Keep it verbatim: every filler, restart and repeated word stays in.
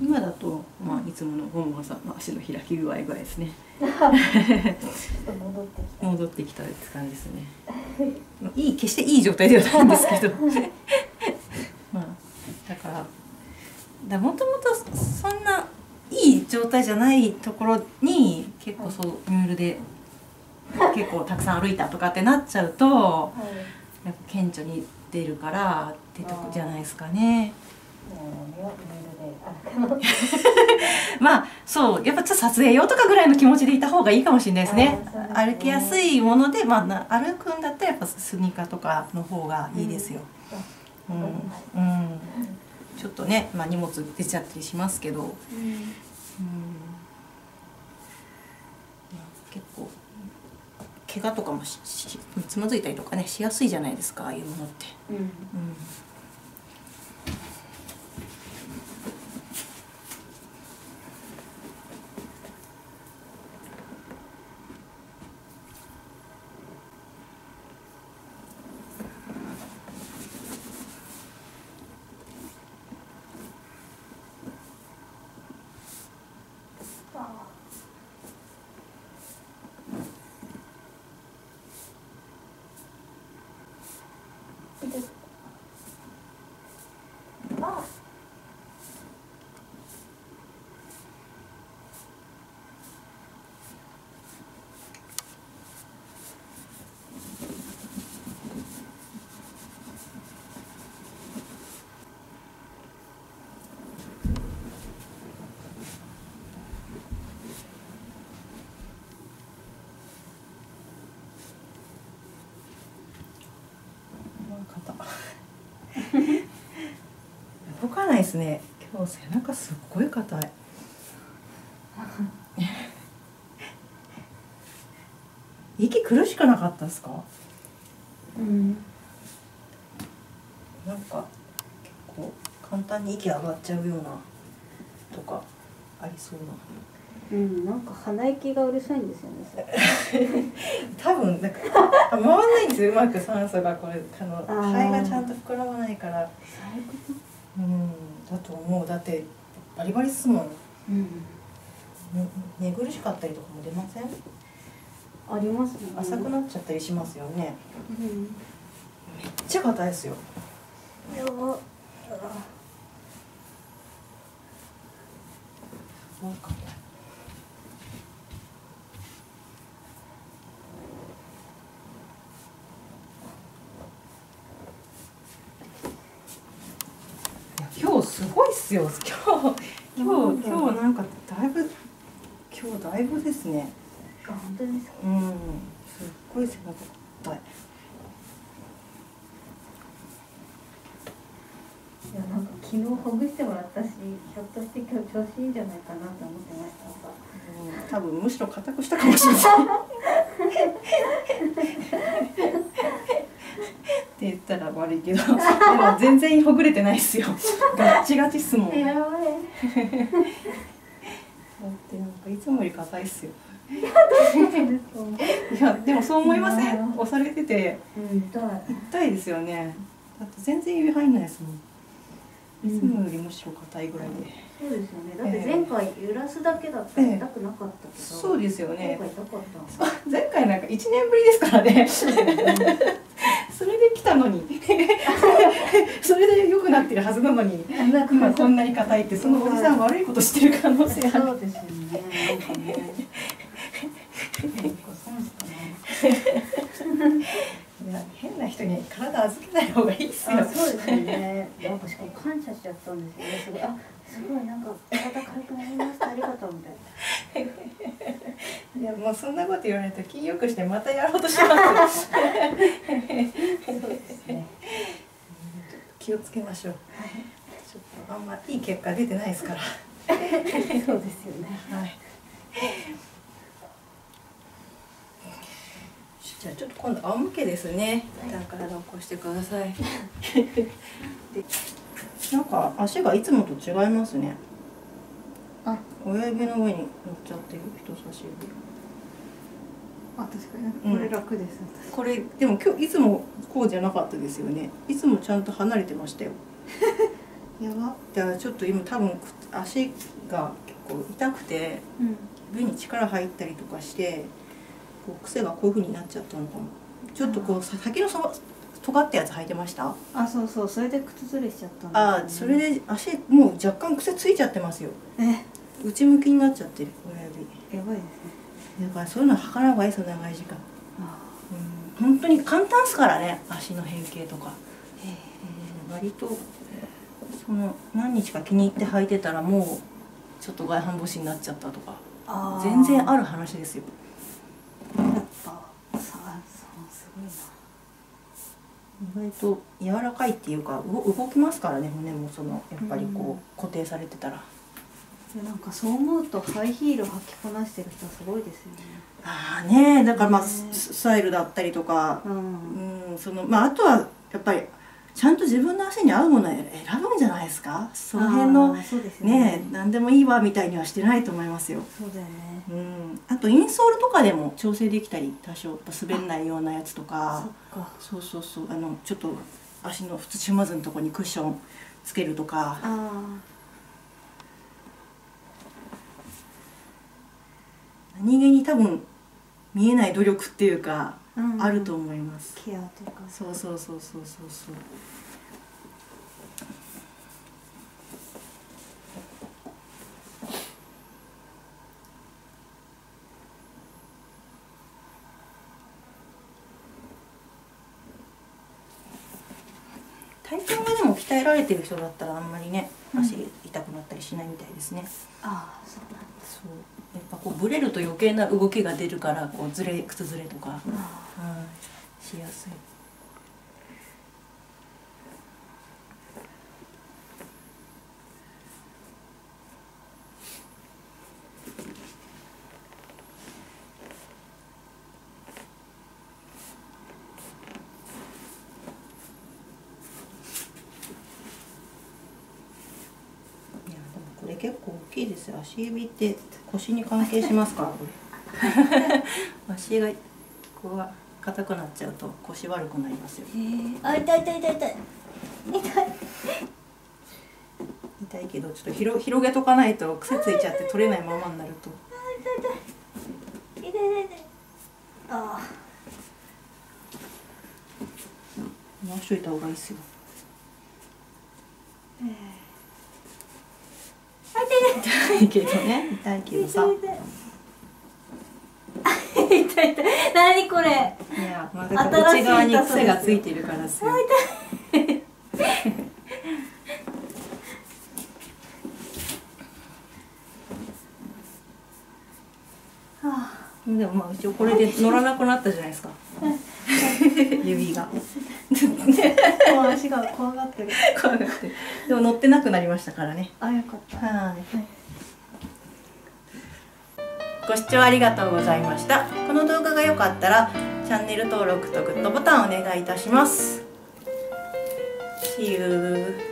今だと、まあ、いつものももはさんの足の開き具合ぐらいですね。戻ってきたって感じですね。いい、決していい状態ではないんですけど。まあ、だから。だもともとそんないい状態じゃないところに結構そうミュールで結構たくさん歩いたとかってなっちゃうと、はい、やっぱ顕著に出るからってとこじゃないですかね。まあそうやっぱちょっと撮影用とかぐらいの気持ちでいた方がいいかもしれないですね。歩きやすいもので、まあ、歩くんだったらやっぱスニーカーとかの方がいいですよ。うん、うん、ちょっとね、まあ、荷物出ちゃったりしますけど、うん、うん、結構怪我とかもししつまずいたりとかねしやすいじゃないですか、ああいうものって。うん、うん、動かないですね。今日背中すっごい硬い。息苦しくなかったですか？うん。なんか結構簡単に息上がっちゃうようなとかありそうな。 うん、なんか鼻息がうるさいんですよね。 多分なんか回んないんですよ。うまく酸素がこれあの肺がちゃんと膨らまないから。うん、だと思う。だってバリバリっすもん。うん、寝苦しかったりとかも出ません？ ありますね。 浅くなっちゃったりしますよね。うん、めっちゃ硬いですよ。やば。なんか。今日すごいっすよ。今日今日今日なんかだいぶ今日だいぶですね。 あ、本当ですか。 うん、すっごい背中硬い。 いや、なんか昨日ほぐしてもらったし、ひょっとして今日調子いいんじゃないかなと思ってました。 うん、多分むしろ硬くしたかもしれない。って言ったら悪いけど、でも全然ほぐれてないっすよ。ガッチガチっすもん。やばい。だってなんかいつもより硬いっすよ。いやでもそう思いません？押されてて、うん、痛い。痛いですよね。だって全然指入んないですもん。いつもよりむしろ硬いぐらいで。 そうですよね。だって前回揺らすだけだったら痛くなかったけど。 そうですよね。 今回痛かった。 前回なんかいちねんぶりですからね。それで来たのに、それで良くなってるはずなのに、今こんなに硬いってそのおじさん悪いことしてる可能性ある。 そうですよね。なんかね。 いや変な人に体預けない方がいいですよ。 そうですよね。なんかしかも感謝しちゃったんですよね。すごい、あ、すごいなんか体軽くなりました。ありがとうみたいな。 いやもうそんなこと言われると気よくしてまたやろうとします。 そうですね。 気をつけましょう。ちょっとあんまいい結果出てないですから。 そうですよね。 はい。じゃあちょっと今度仰向けですね。一旦体を起こしてください。でなんか足がいつもと違いますね。あ、親指の上に乗っちゃってる人差し指。 あ、確かに、これ楽です。 うん、これでも今日いつもこうじゃなかったですよね。いつもちゃんと離れてましたよ。 やば。だからちょっと今多分足が結構痛くて、うん、指に力入ったりとかしてこう癖がこういう風になっちゃったのかも。ちょっとこう先のその尖ったやつ履いてました？ あ、そうそう、それで靴ずれしちゃったんです、ね、あ、それで足もう若干癖ついちゃってますよ。え、内向きになっちゃってる親指。 やばいですね。 だからそういうのは履かない方がいいですよ、長い時間。あ、うん、本当に簡単ですからね、足の変形とか。えー、割とその何日か気に入って履いてたらもうちょっと外反母趾になっちゃったとか全然ある話ですよ。やっぱさ、そうすごいな。意外と柔らかいっていうか動きますからね、骨もそのやっぱりこう固定されてたら。 なんかそう思うとハイヒール履きこなしてる人はすごいですよね。 ああね、だからまあ、ね、スタイルだったりとか、うん、うん、そのまああとはやっぱりちゃんと自分の足に合うものを選ぶんじゃないですか。その辺の ね, ね何でもいいわみたいにはしてないと思いますよ。 そうだよね。 うん、あとインソールとかでも調整できたり、多少滑んないようなやつとか。そっか。そうそうそう、あのちょっと足の土踏まずのところにクッションつけるとか。あ、何気に多分見えない努力っていうか、うん、あると思います。 ケアとか。 そうそうそうそうそうそう。体幹がでも鍛えられてる人だったらあんまりね、足痛くなったりしないみたいですね。 うん、ああ、そうなんだ。 そう。やっぱこうブレると余計な動きが出るからこうずれ靴ずれとか、うん、しやすい。これ結構大きいですよ。足指って腰に関係しますからこれ。足がここが硬くなっちゃうと腰悪くなりますよ。 へえ。あ、痛い痛い痛い痛い。痛い。 痛いけどちょっと広広げとかないと癖ついちゃって取れないままになると。 痛い痛い。痛い痛い痛い。ああ。 直しといた方がいいですよ。えー痛いけどね、痛いけどさ。 痛い痛い。何これ。いや、まあ、だから内側に癖がついてるからですよ。 痛い。 でもまあ一応これで乗らなくなったじゃないですか。指が。もう足が怖がってる。 怖がってる。でも乗ってなくなりましたからね。 あ、よかった。 はい。ご視聴ありがとうございました。この動画が良かったらチャンネル登録とグッドボタンをお願いいたします。See you.